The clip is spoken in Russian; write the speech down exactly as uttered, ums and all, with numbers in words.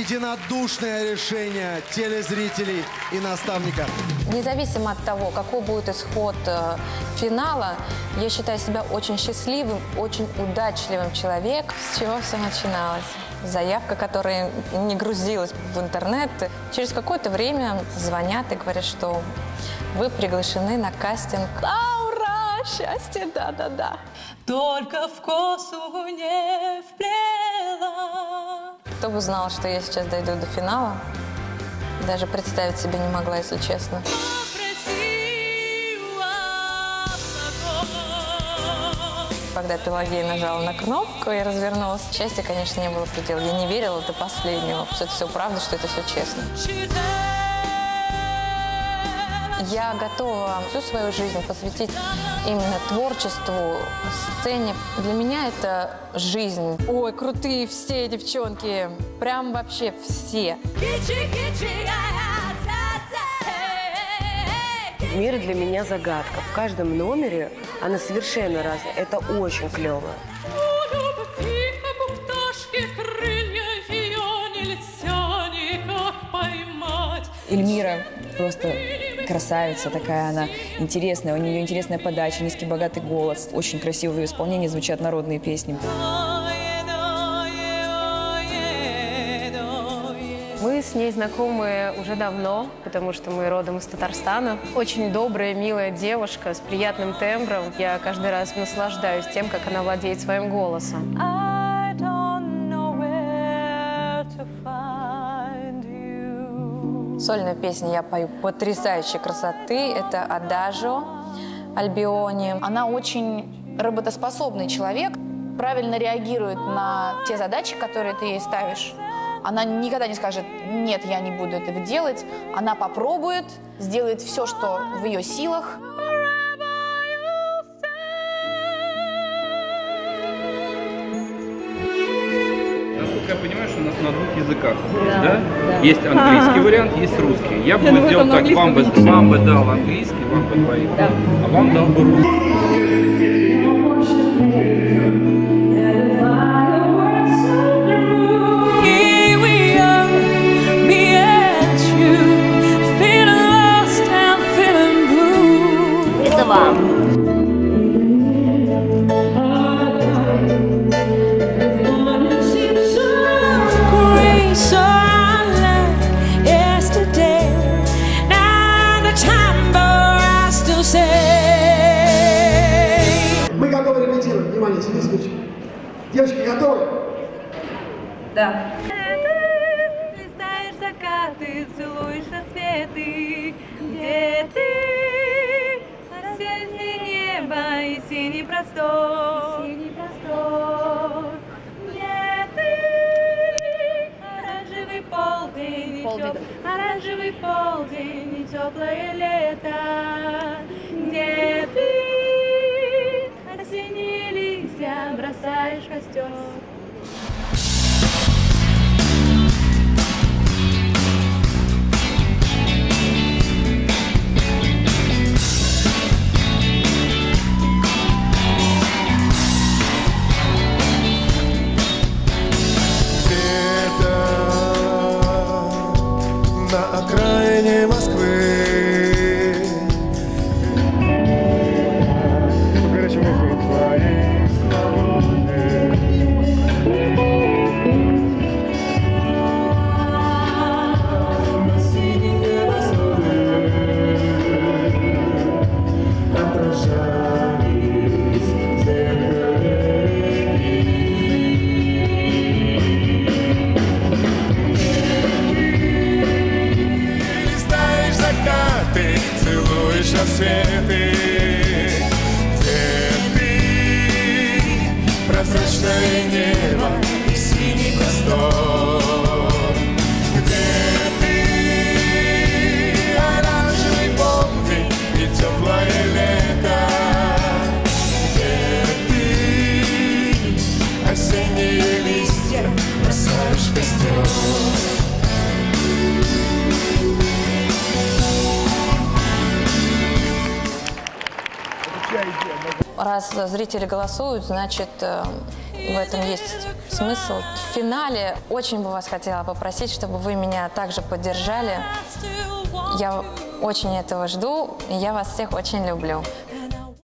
единодушное решение телезрителей и наставника. Независимо от того, какой будет исход э, финала, я считаю себя очень счастливым, очень удачливым человеком. С чего все начиналось? Заявка, которая не грузилась в интернет. Через какое-то время звонят и говорят, что вы приглашены на кастинг. А, ура! Счастье, да-да-да. Только в косу не вплела. Кто бы знал, что я сейчас дойду до финала, даже представить себе не могла, если честно. Когда Пелагея нажала на кнопку и развернулась, счастья, конечно, не было предела. Я не верила до последнего, что это все правда, что это все честно. Я готова всю свою жизнь посвятить именно творчеству, сцене. Для меня это жизнь. Ой, крутые все девчонки, прям вообще все. Мир для меня загадка. В каждом номере она совершенно разная. Это очень клево. Эльмира просто красавица такая, она интересная, у нее интересная подача, низкий богатый голос, очень красиво в ее исполнении звучат народные песни. Мы с ней знакомы уже давно, потому что мы родом из Татарстана. Очень добрая, милая девушка с приятным тембром. Я каждый раз наслаждаюсь тем, как она владеет своим голосом. Сольную песню я пою потрясающей красоты. Это «Адажио» Альбиони. Она очень работоспособный человек, правильно реагирует на те задачи, которые ты ей ставишь. Она никогда не скажет «нет, я не буду этого делать». Она попробует, сделает все, что в ее силах. Насколько я понимаю, что у нас на двух языках, да? Да? Да. Есть английский вариант, есть русский. Я бы я сделал так, вам бы, вам бы дал английский, вам бы двоих, да. А вам дал бы русский. Это вам. Мы готовы репетировать. Внимание, сиди, случай. Девочки, готовы? Да. Листаешь закаты, целуешь рассветы. Где ты? Осеннее небо и синий простор. Синий простор. Где ты? Оранжевый полдень, полдень. Теп... оранжевый полдень и теплое лето. Где ты? Осенние листья бросаешь в костер. На окраине Москвы. Рассветы, где ты, прозрачное небо и синий простор, где ты, оранжевый полдень и теплое лето, где ты, осенние листья бросаешь в костер. Раз зрители голосуют, значит, э, в этом есть смысл. В финале очень бы вас хотела попросить, чтобы вы меня также поддержали. Я очень этого жду, и я вас всех очень люблю.